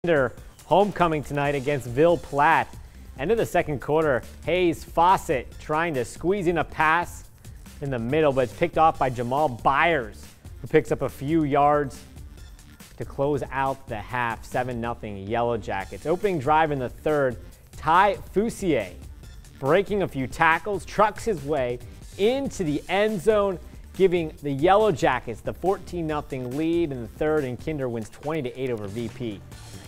Their homecoming tonight against Ville Platte. End of the second quarter, Hayes Fawcett trying to squeeze in a pass in the middle, but it's picked off by Jamal Byers, who picks up a few yards to close out the half. 7-0 Yellow Jackets. Opening drive in the third, Ty Foussier breaking a few tackles, trucks his way into the end zone, giving the Yellow Jackets the 14-0 lead in the third, and Kinder wins 20-8 over VP.